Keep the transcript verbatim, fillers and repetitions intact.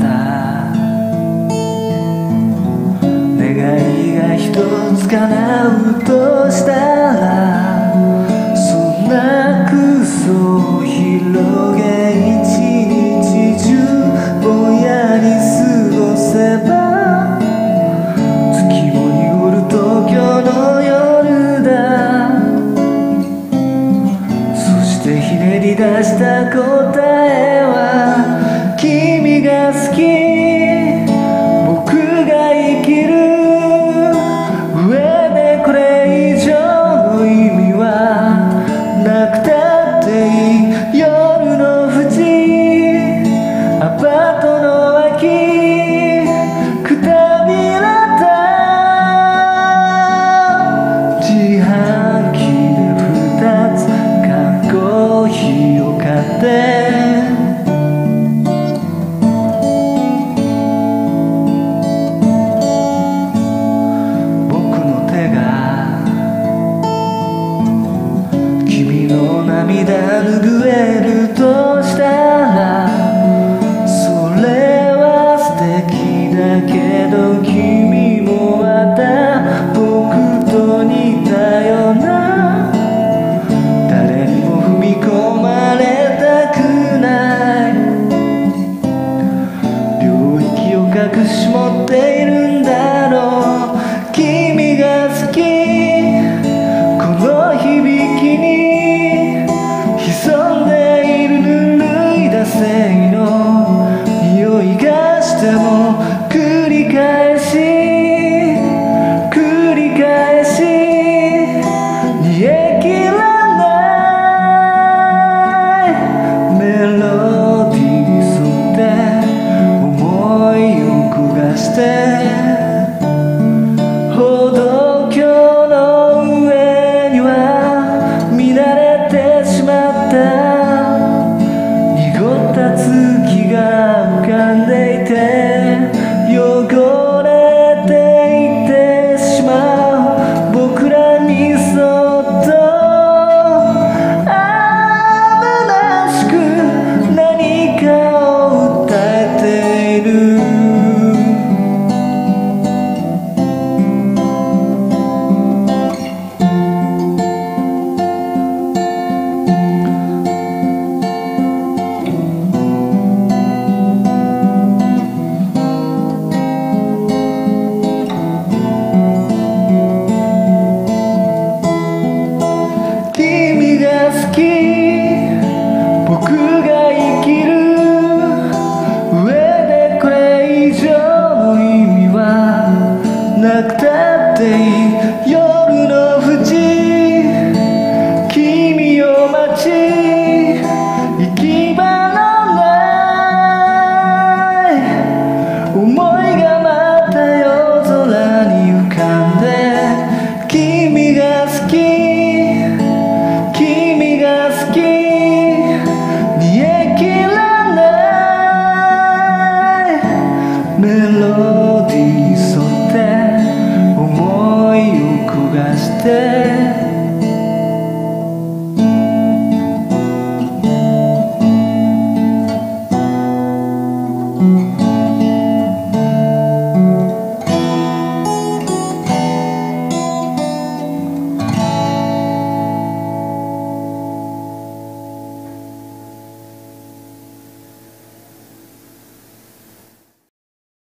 願いが一つ叶うとしたら、そんな空想を広げ一日中ぼんやり過ごせば、月も濁る東京の夜だ。そしてひねり出した答えは、君が好き、僕が生きる上でこれ以上の意味はなくたっていい。夜の淵、アパートの脇、くたびれた自販機で二つ缶コーヒーを買って、君の涙拭えるとしたら、それは素敵だけど、君もまた僕と似たような、誰にも踏み込まれたくない領域を隠し持っているんだ。